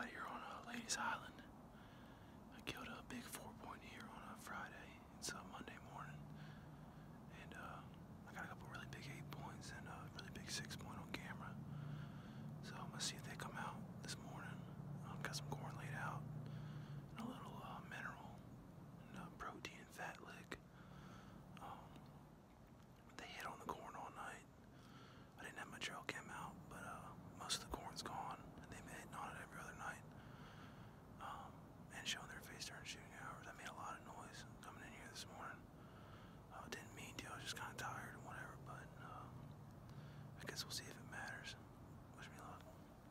out here on Ladies Island. I killed a big 4-point deer on a Friday. It's a Monday morning. And I got a couple really big 8 points and a really big 6-point on camera. So I'm gonna see if they come out this morning. Got some corn laid out, and a little mineral and protein and fat lick. They hit on the corn all night. I didn't have my trail cam out, but most of the corn's gone, and they've been hitting on it every other night. And showing their face during shooting hours. I made a lot of noise coming in here this morning. Didn't mean to, I was just kind of tired and whatever, but I guess we'll see if it matters. Wish me luck.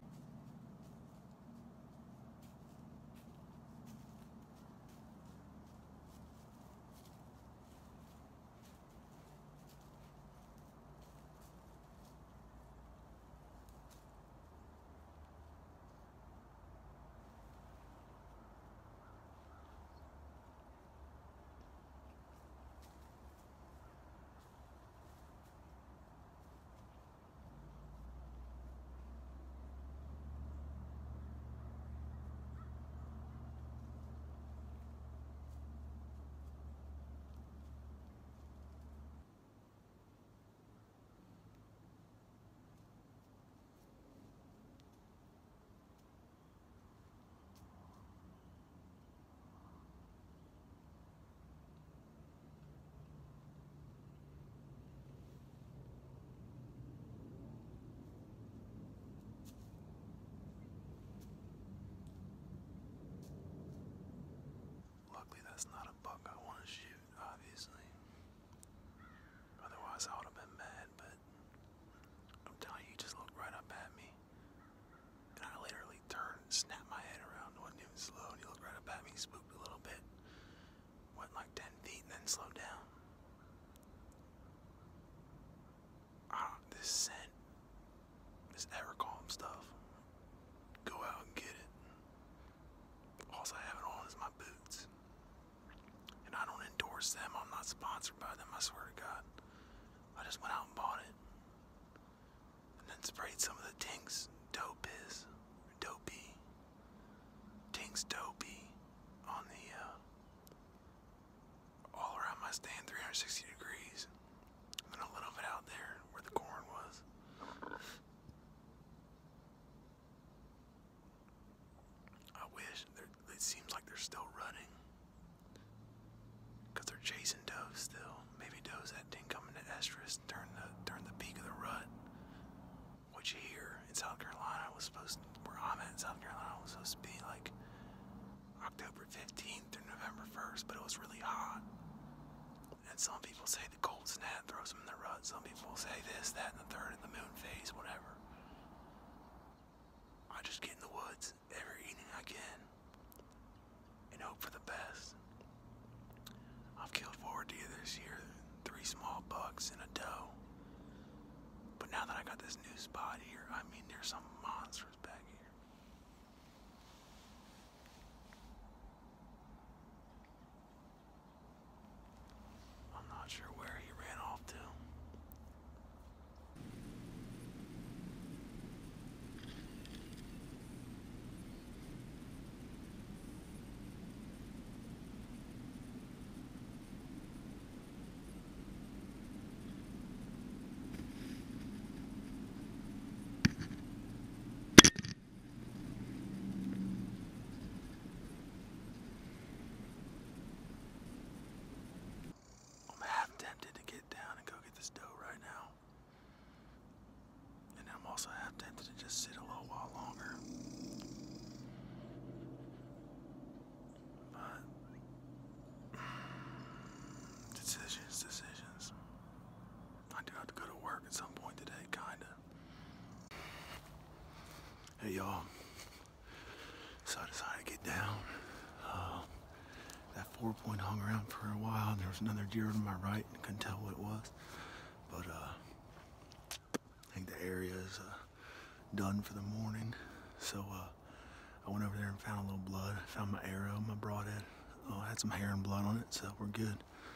Luckily, that's not a buck I want to shoot, obviously. Otherwise, I would have been mad, but I'm telling you, he just looked right up at me. And I literally turned and snapped my head around, wasn't even slow, and he looked right up at me, spooked a little bit. Went like 10 feet and then slowed down. This scent, this ever calm stuff. Go out and get it. All I have it on is my boots. And I don't endorse them. I'm not sponsored by them, I swear to God. I just went out and bought it. And then sprayed some of the Tinks Dopey on the, all around my stand, 360 degrees. And then a little bit out there where the corn was. I wish. It seems like they're still running. Because they're chasing does still. Maybe does that didn't come into estrus, turn the peak of the rut. Which here in South Carolina was supposed to, where I'm at in South Carolina, was supposed to be like October 15th through November 1st, but it was really hot. And some people say the cold snap throws them in the rut. Some people say this, that, and the third in the moon phase, whatever. I just get in the woods every evening I can and hope for the best. I've killed 4 deer this year, 3 small bucks and a doe. But now that I got this new spot here, I mean, there's some monsters back here. I'm not sure where he ran off to. I'm half tempted to get down and go get this doe right now. And I'm also half tempted to just sit a little while longer. But decisions. I do have to go to work at some point today, kinda. Hey y'all. So I decided to get down. That 4-point hung around for a while, and there was another deer to my right. I couldn't tell what it was, but I think the area is done for the morning. So I went over there and found a little blood. Found my arrow, my broadhead. Had some hair and blood on it, so we're good.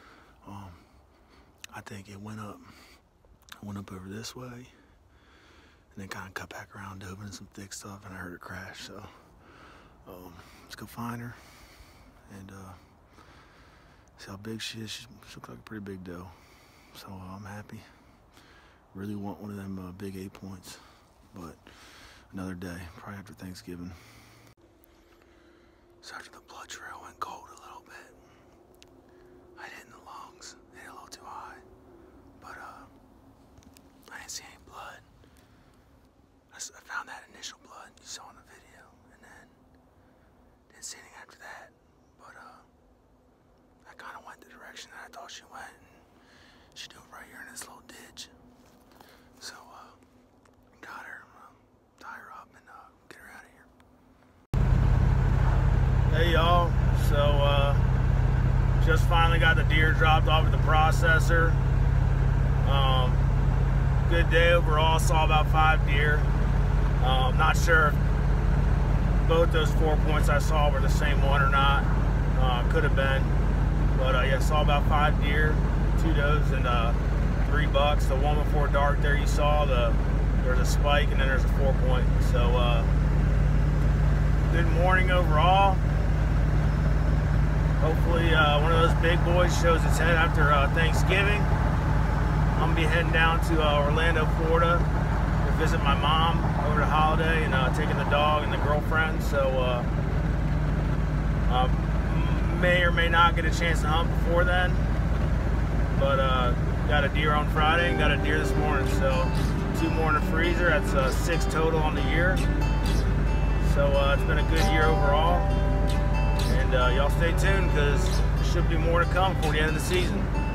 I think it went up over this way, and then kind of cut back around, opening some thick stuff, and I heard it crash. So Let's go find her and see how big she is. She looks like a pretty big doe. So I'm happy. Really want one of them big 8 points, but another day, probably after Thanksgiving. So after the blood trail went cold a little bit, I hit in the lungs. They hit a little too high, but I didn't see any blood. I found that initial blood you saw in the video, and then didn't see anything after that. But I kind of went the direction that I thought she went, and she dove right here in this little ditch. So got her, tie her up, and get her out of here. Hey y'all, so just finally got the deer dropped off at the processor. Good day overall. Saw about 5 deer. Not sure if both those 4 points I saw were the same one or not. Could have been, but yeah, saw about 5 deer, 2 does and 3 bucks. The one before dark there you saw, there's a spike and then there's a 4 point. So good morning overall. Hopefully one of those big boys shows its head after Thanksgiving. I'm gonna be heading down to Orlando, Florida to visit my mom over the holiday and taking the dog and the girlfriend. So may or may not get a chance to hunt before then. But got a deer on Friday and got a deer this morning. So 2 more in the freezer. That's 6 total on the year. So it's been a good year overall. And y'all stay tuned because there should be more to come before the end of the season.